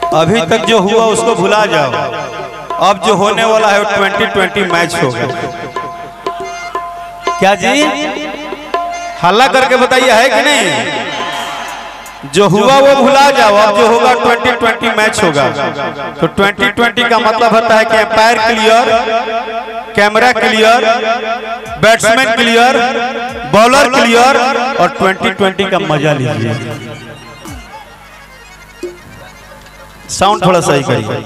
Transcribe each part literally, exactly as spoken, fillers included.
अभी तक जो हुआ उसको भुला जाओ, अब जो होने वाला है वो ट्वेंटी ट्वेंटी मैच होगा। क्या जी हल्ला करके बताइए, है कि नहीं? जो हुआ वो भुला जाओ, अब जो होगा ट्वेंटी ट्वेंटी मैच होगा। तो ट्वेंटी ट्वेंटी का मतलब होता है कि umpire clear, camera clear, batsman clear, bowler clear, और ट्वेंटी ट्वेंटी का मजा लीजिए। साउंड थोड़ा सही करिए।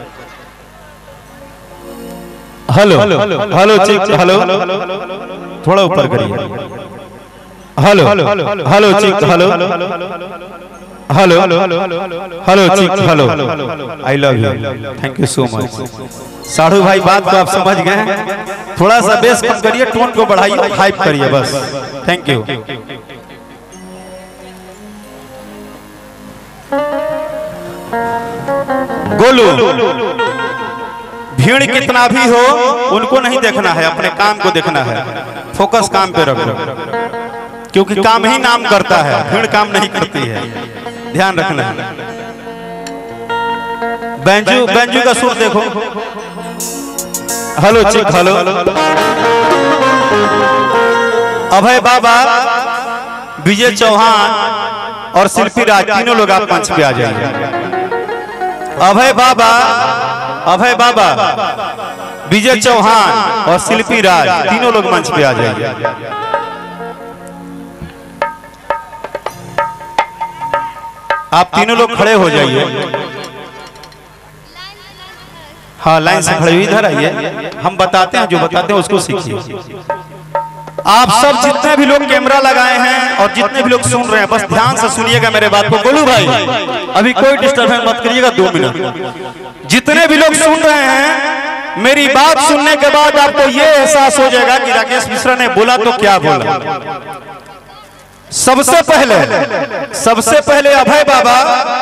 हेलो हेलो चेक, हेलो थोड़ा ऊपर करिए। Hello hello check, hello hello hello check, hello. I love you, thank you so much. साधु भाई बात को आप समझ गए, थोड़ा सा बेस कम करिए, टोन को बढ़ाइए, हाइप करिए बस। Thank you. गोलू, भीड़ कितना भी हो उनको नहीं देखना है, अपने काम को देखना है। फोकस काम पे रखो, क्योंकि काम ही नाम करता है, भीड़ काम नहीं करती है। ध्यान रखना है। बैंजू बैंजू का सुर देखो। Hello check, hello. अभय बाबा, विजय चौहान और शिल्पी राज तीनों लोग आप मंच पे आ जाइए। अभय बाबा, अभय बाबा, विजय चौहान और शिल्पी राज तीनों लोग मंच पे आ जाइए। आप तीनों लोग खड़े हो जाइए। हाँ लाइन से खड़े, इधर आइए, हम बताते हैं, जो बताते हैं उसको सीखिए। आप सब जितने भी लोग कैमरा लगाए हैं और जितने भी लोग सुन रहे हैं, बस ध्यान से सुनिएगा मेरे बात को। गोलू भाई अभी कोई डिस्टर्बेंस मत करिएगा, दो मिनट। जितने भी लोग सुन रहे हैं, मेरी बात सुनने के बाद आपको ये एहसास हो जाएगा कि राकेश मिश्रा ने बोला तो क्या बोला। सबसे पहले सबसे पहले अभय बाबा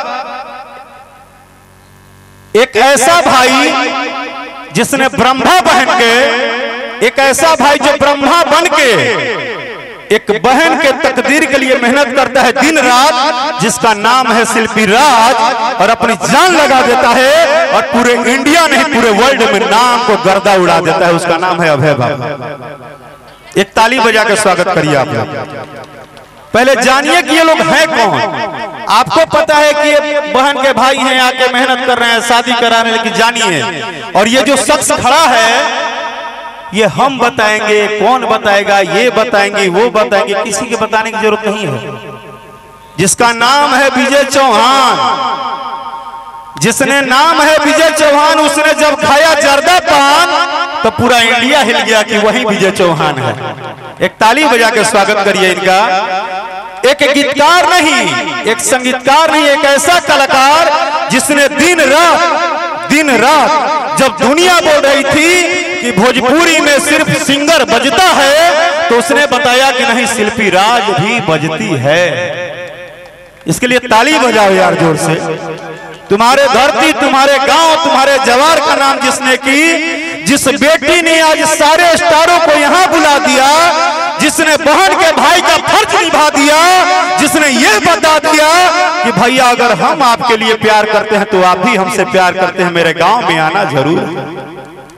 एक ऐसा भाई जिसने ब्रह्मा बहन के, एक ऐसा भाई जो ब्रह्मा बन के एक बहन के तकदीर के लिए मेहनत करता है दिन रात, जिसका नाम है शिल्पी राज, और अपनी जान लगा देता है और पूरे इंडिया नहीं पूरे वर्ल्ड में नाम को गर्दा उड़ा देता है। उसका नाम है अभय बाबा। एक ताली बजा के स्वागत करिए आप लोग। पहले जानिए कि ये लोग हैं कौन। आपको पता है कि ये बहन के भाई हैं, आके मेहनत कर रहे हैं शादी कराने, लेकिन जानिए, और ये जो शख्स खड़ा है ये हम बताएंगे, कौन बताएगा, ये बताएंगे, वो बताएंगे, किसी के बताने की जरूरत नहीं है। जिसका नाम है विजय चौहान, जिसने नाम है विजय चौहान, उसने जब खाया जर्दा पान तो पूरा इंडिया हिल गया कि वही विजय चौहान है। एक ताली बजा के स्वागत करिए इनका। एक गीतकार नहीं, एक संगीतकार नहीं, एक ऐसा कलाकार जिसने दिन रात दिन रात जब दुनिया बोल रही थी कि भोजपुरी में सिर्फ सिंगर बजता है, तो उसने बताया कि नहीं, शिल्पी राज भी बजती है। इसके लिए ताली बजाओ यार जोर से। तुम्हारे धरती, तुम्हारे गांव, तुम्हारे जवार का नाम जिसने की, जिस बेटी ने आज सारे स्टारों को यहाँ बुला दिया, जिसने बहन के भाई का फर्ज निभा दिया, जिसने ये बता दिया कि भैया अगर हम आपके लिए प्यार करते हैं तो आप भी हमसे प्यार करते हैं, मेरे गांव में आना जरूर।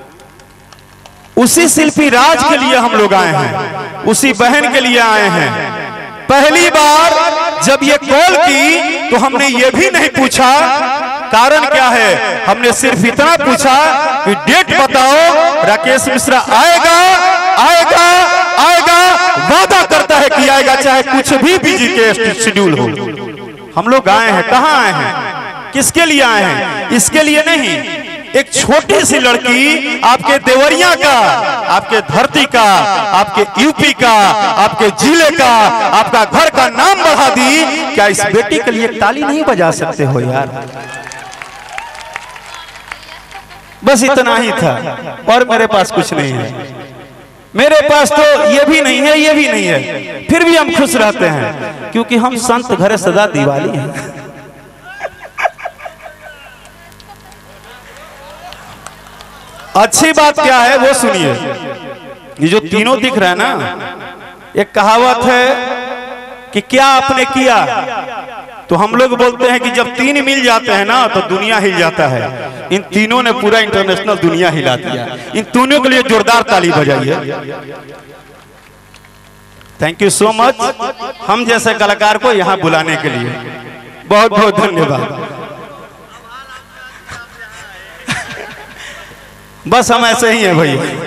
उसी शिल्पी राज के लिए हम लोग आए हैं, उसी बहन के लिए आए हैं। पहली बार जब ये कॉल की तो हमने ये भी नहीं पूछा कारण क्या है, हमने सिर्फ इतना पूछा कि डेट बताओ, राकेश मिश्रा आएगा आएगा आएगा, वादा करता है कि आएगा, चाहे कुछ भी बिजी के शेड्यूल हो। हम लोग आए हैं, कहाँ आए हैं, किसके लिए आए हैं? इसके लिए नहीं, एक छोटी सी लड़की आपके देवरिया का, आपके धरती का, आपके यूपी का, आपके जिले का, आपका घर का नाम बढ़ा दी। क्या इस बेटी के लिए ताली नहीं बजा सकते हो यार? बस इतना ही था, और मेरे पास कुछ नहीं है। मेरे पास तो ये भी नहीं है, ये भी नहीं है, फिर भी हम खुश रहते हैं, क्योंकि हम संत घरे सदा दिवाली हैं। अच्छी बात क्या है वो सुनिए। ये जो तीनों दिख रहा है ना, एक कहावत है कि क्या आपने किया तो हम लोग बोलते हैं कि जब तीन मिल जाते हैं ना तो दुनिया हिल जाता है। इन तीनों ने पूरा इंटरनेशनल दुनिया हिला दिया। इन तीनों के लिए जोरदार ताली बजाइए। थैंक यू सो मच हम जैसे कलाकार को यहाँ बुलाने के लिए, बहुत बहुत धन्यवाद। बस हम ऐसे ही हैं भैया।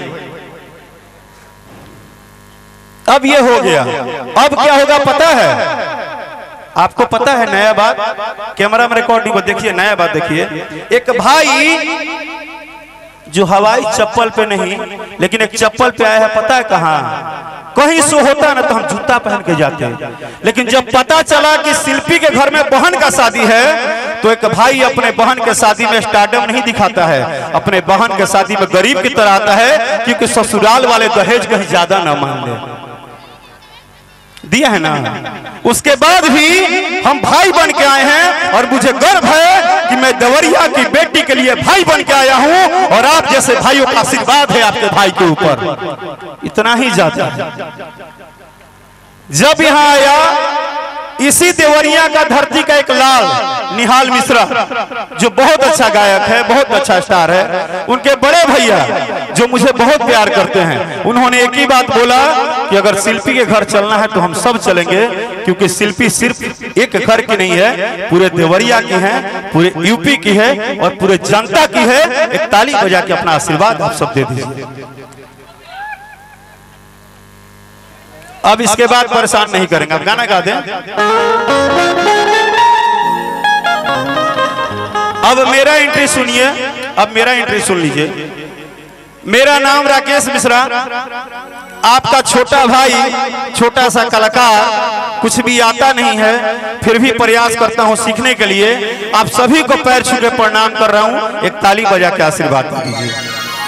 अब ये हो गया, अब क्या होगा पता है आपको? पता है नया बात, कैमरा में रिकॉर्डिंग को देखिए, नया बात देखिए। एक भाई जो हवाई चप्पल पे नहीं लेकिन एक चप्पल पे आया है, पता है कहाँ? कहीं सो होता है ना तो हम जूता पहन के जाते हैं, लेकिन जब पता चला कि शिल्पी के घर में बहन का शादी है तो एक भाई अपने बहन के शादी में स्टारडम नहीं दिखाता है, अपने बहन के शादी में गरीब की तरह आता है, क्योंकि ससुराल वाले दहेज कहीं ज्यादा ना मान ले। दिया है ना। उसके बाद भी हम भाई बन के आए हैं और मुझे गर्व है कि मैं देवरिया की बेटी के लिए भाई बन के आया हूं, और आप जैसे भाइयों का आशीर्वाद है आपके भाई के ऊपर, इतना ही ज्यादा। जब यहां आया इसी देवरिया का धरती का एक लाल निहाल मिश्रा जो बहुत अच्छा गायक है, बहुत अच्छा स्टार है, उनके बड़े भैया जो मुझे बहुत प्यार करते हैं, उन्होंने एक ही बात बोला कि अगर शिल्पी के घर चलना है तो हम सब चलेंगे, क्योंकि शिल्पी सिर्फ एक घर की नहीं है, पूरे देवरिया की है, पूरे यूपी की है और पूरे जनता की है। एक ताली बजा के अपना आशीर्वाद आप सब दे दीजिए। अब इसके बाद परेशान नहीं करेंगे, अब गाना गा दें। अब मेरा एंट्री सुनिए, अब मेरा एंट्री सुन लीजिए। मेरा नाम राकेश मिश्रा, आपका छोटा भाई, छोटा सा कलाकार, कुछ भी आता नहीं है फिर भी प्रयास करता हूं सीखने के लिए। आप सभी को पैर छू के प्रणाम कर रहा हूं, एक ताली बजा के आशीर्वाद दीजिए।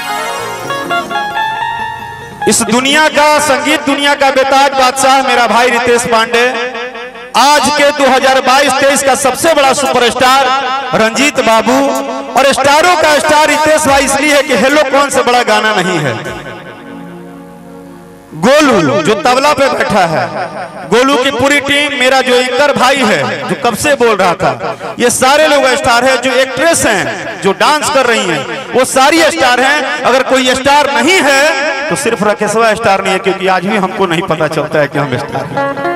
इस दुनिया का, संगीत दुनिया का बेताज बादशाह मेरा भाई रितेश पांडे, आज के दो हज़ार बाईस तेईस का सबसे बड़ा सुपरस्टार रंजीत बाबू, और स्टारों का स्टार रितेश भाई इसलिए है कि हेलो कौन से बड़ा गाना नहीं है। गोलू जो तबला पे बैठा है, गोलू की पूरी टीम, मेरा जो एंकर भाई है जो कब से बोल रहा था, ये सारे लोग स्टार हैं। जो एक्ट्रेस हैं जो डांस कर रही हैं वो सारी स्टार हैं। अगर कोई स्टार नहीं है तो सिर्फ राकेशवा स्टार नहीं है, क्योंकि आज भी हमको नहीं पता चलता है कि हम स्टार हैं।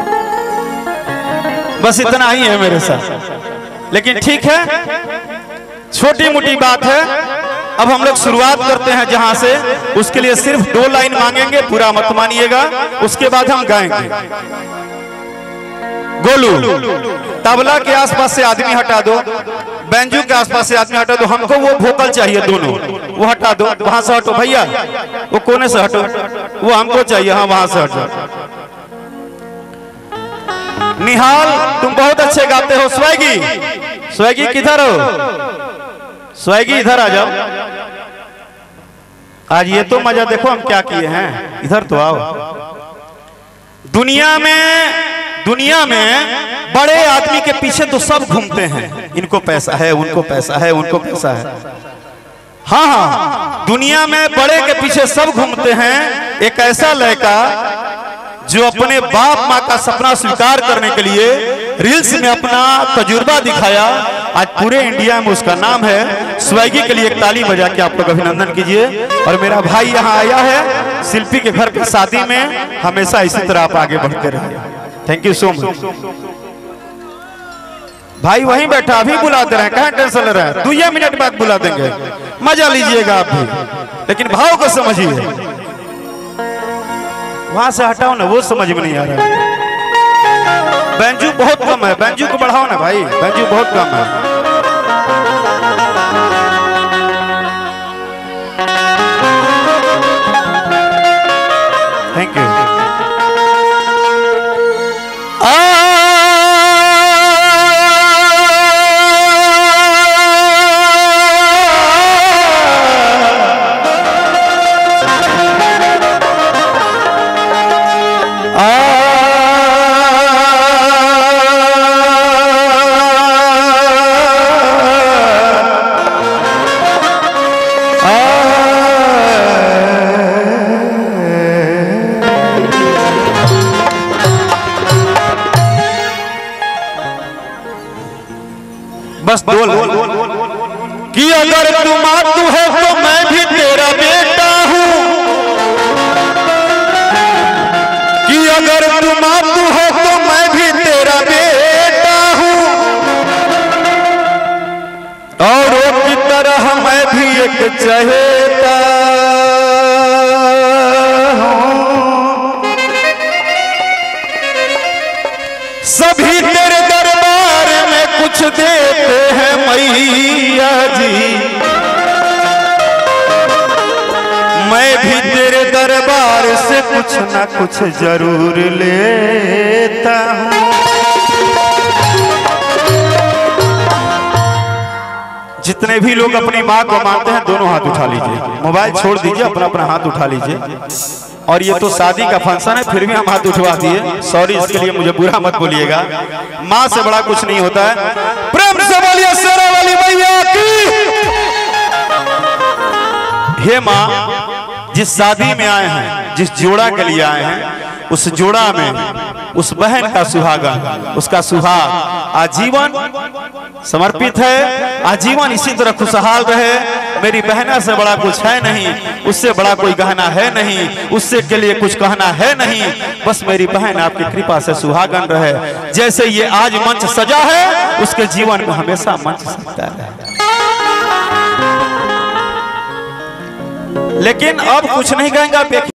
बस इतना ही है मेरे साथ, लेकिन ठीक है, छोटी मोटी बात है। अब हम लोग शुरुआत करते हैं जहां से, उसके लिए सिर्फ दो लाइन मांगेंगे, पूरा मत मानिएगा, उसके बाद हम गाएंगे। गोलू तबला के आसपास से आदमी हटा दो, बैंजू के आसपास से आदमी हटा दो, हमको वो वोकल चाहिए दोनों, वो हटा दो, वहां से हटो भैया, वो कोने से हटो, वो हमको चाहिए, हाँ वहां से हटो। निहाल तुम बहुत अच्छे गाते हो। स्वैगी, स्वैगी किधर हो? स्वैगी इधर आ जाओ। आज ये तो मजा देखो हम क्या किए हैं, इधर तो आओ। दुनिया में दुनिया में बड़े आदमी के पीछे तो सब घूमते हैं, इनको पैसा है, उनको पैसा है, उनको पैसा है। हाँ हाँ, दुनिया में बड़े के पीछे सब घूमते हैं। एक ऐसा लड़का जो अपने बाप माँ का सपना स्वीकार करने के लिए रील्स में अपना तजुर्बा दिखाया, आज पूरे इंडिया में उसका नाम है। स्वैगी के लिए एक ताली बजा के आप लोग अभिनंदन कीजिए। और मेरा भाई यहाँ आया है शिल्पी के घर की शादी में, हमेशा इसी तरह आप आगे बढ़ते रहिए। थैंक यू सो मच। भाई वहीं बैठा, अभी बुलाते रहे, कहाँ टेंशन ले रहे हैं, दो ही मिनट बाद बुला देंगे, मजा लीजिएगा आप भी, लेकिन भाव को समझिए। वहां से हटाओ ना, वो समझ में नहीं आ रहा है। बैंजू बहुत कम है, बैंजू को बढ़ाओ ना भाई, बैंजू बहुत कम है। Thank you. कि अगर तू माँ तू है तो मैं भी तेरा बेटा हूँ, कि अगर तू माँ तू है तो मैं भी तेरा बेटा हूँ, और की तरह मैं भी एक चहेता हूँ। सभी तेरे दरबार में कुछ देते हैं मैया जी, मैं भी तेरे दरबार से कुछ ना कुछ जरूर लेता हूँ। जितने भी लोग अपनी माँ को मानते हैं दोनों हाथ उठा लीजिए, मोबाइल छोड़ दीजिए, अपना अपना हाथ उठा लीजिए। और ये तो शादी का फंक्शन है फिर भी हम हाथ उठवा दिए, सॉरी इसके लिए, मुझे बुरा मत बोलिएगा। माँ से बड़ा कुछ नहीं होता है। प्रेम से बोलिए शेरा वाली मैया की। हे माँ, जिस शादी में आए हैं, जिस जोड़ा के लिए आए हैं, उस जोड़ा में उस बहन का सुहागन, उसका सुहाग आजीवन समर्पित है, आजीवन इसी तरह खुशहाल रहे। मेरी बहना से बड़ा कुछ है नहीं, उससे बड़ा कोई गहना है नहीं, उससे के लिए कुछ कहना है नहीं, बस मेरी बहन आपकी कृपा से सुहागन रहे। जैसे ये आज मंच सजा है, उसके जीवन में हमेशा मंच सजता रहे। लेकिन अब कुछ नहीं कहेंगे आप।